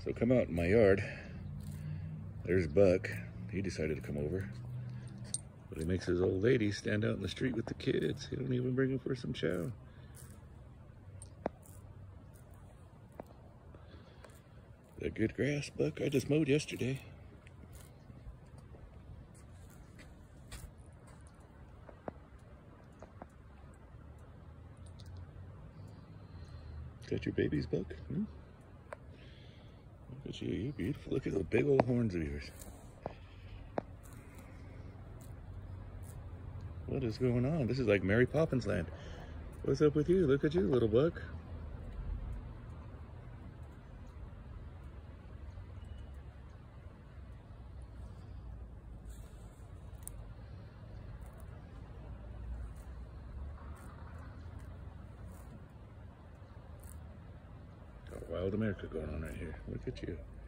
So come out in my yard. There's Buck. He decided to come over. But he makes his old lady stand out in the street with the kids. He don't even bring them for some chow. That good grass, Buck? I just mowed yesterday. Got your babies, Buck? Hmm? Look at you, you're beautiful. Look at those big old horns of yours. What is going on? This is like Mary Poppins land. What's up with you? Look at you, little Buck. Got wild America going on right here. Look at you.